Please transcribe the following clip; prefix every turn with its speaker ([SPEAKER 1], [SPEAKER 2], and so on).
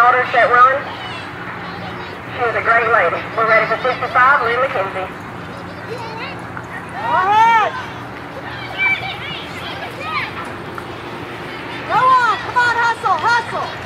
[SPEAKER 1] daughters that run. She was a great lady. We're ready for 65, Lynn McKenzie.
[SPEAKER 2] Go ahead. Go on, come on, hustle, hustle.